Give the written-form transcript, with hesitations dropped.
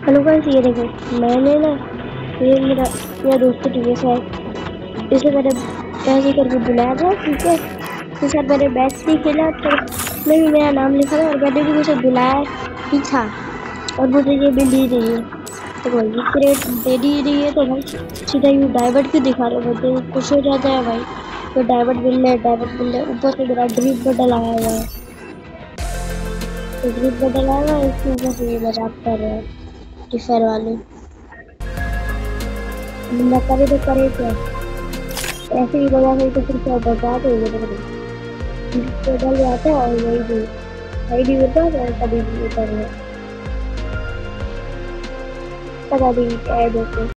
Hello guys, ये देखो मैंने ना, ये मेरा दोस्त टीवीएस है, इसे मैंने ऐसे करके बुलाया था, ठीक है। तो सर मैंने मैच भी खेला तो मैं भी मेरा नाम लिखा था और मैंने भी उसे बुलाया ही था और मुझे ये मिल ही रही है। तो भाई ये क्रेट दे दी रही है तो भाई सीधा यू डायवर्ट क्यों दिखा रहे हो? मुझे कुछ हो जाता है भाई। तो डायवर्ट मिल रहा है, डायवर्ट मिल रहा है, ऊपर से मेरा ड्रीम बटन आया हुआ है। तो ड्रीम बटन आया हुआ है, इसके ऊपर से ये मजाक कर रहे हैं टिफर वाले। बंदा करे तो करे क्या? ऐसे ही बजा तो फिर क्या बर्बाद हो गया। तो डल जाता है और वही भी सही नहीं होता और कभी भी होता है। पता नहीं क्या है दोस्तों।